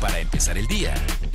para empezar el día.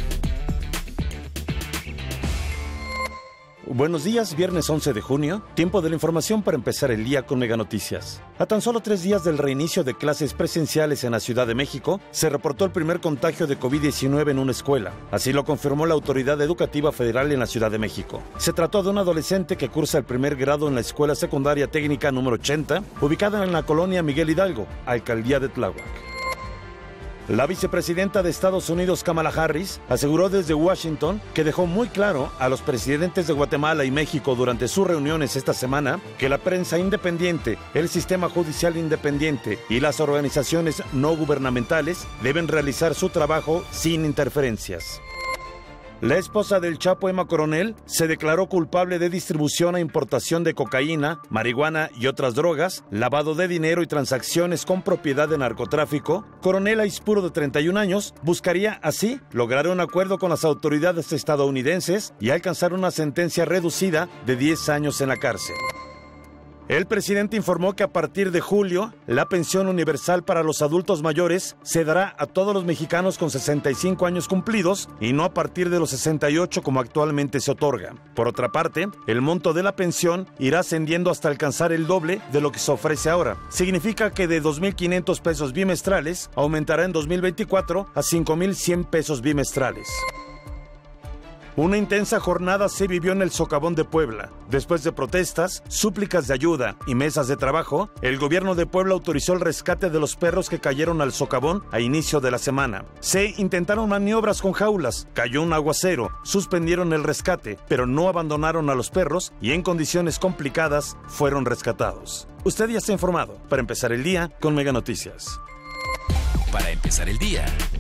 Buenos días, viernes 11 de junio, tiempo de la información para empezar el día con Mega Noticias. A tan solo 3 días del reinicio de clases presenciales en la Ciudad de México, se reportó el primer contagio de COVID-19 en una escuela. Así lo confirmó la Autoridad Educativa Federal en la Ciudad de México. Se trató de un adolescente que cursa el primer grado en la Escuela Secundaria Técnica número 80, ubicada en la colonia Miguel Hidalgo, Alcaldía de Tláhuac. La vicepresidenta de Estados Unidos, Kamala Harris, aseguró desde Washington que dejó muy claro a los presidentes de Guatemala y México durante sus reuniones esta semana que la prensa independiente, el sistema judicial independiente y las organizaciones no gubernamentales deben realizar su trabajo sin interferencias. La esposa del Chapo, Emma Coronel, se declaró culpable de distribución e importación de cocaína, marihuana y otras drogas, lavado de dinero y transacciones con propiedad de narcotráfico. Coronel Aispuro, de 31 años, buscaría así lograr un acuerdo con las autoridades estadounidenses y alcanzar una sentencia reducida de 10 años en la cárcel. El presidente informó que a partir de julio, la pensión universal para los adultos mayores se dará a todos los mexicanos con 65 años cumplidos y no a partir de los 68 como actualmente se otorga. Por otra parte, el monto de la pensión irá ascendiendo hasta alcanzar el doble de lo que se ofrece ahora. Significa que de 2,500 pesos bimestrales aumentará en 2024 a 5,100 pesos bimestrales. Una intensa jornada se vivió en el Socavón de Puebla. Después de protestas, súplicas de ayuda y mesas de trabajo, el gobierno de Puebla autorizó el rescate de los perros que cayeron al socavón a inicio de la semana. Se intentaron maniobras con jaulas, cayó un aguacero, suspendieron el rescate, pero no abandonaron a los perros y en condiciones complicadas fueron rescatados. Usted ya está informado para empezar el día con Mega Noticias. Para empezar el día.